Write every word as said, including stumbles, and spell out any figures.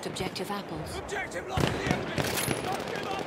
lost objective apples. Objective lost to the enemy! Don't give up!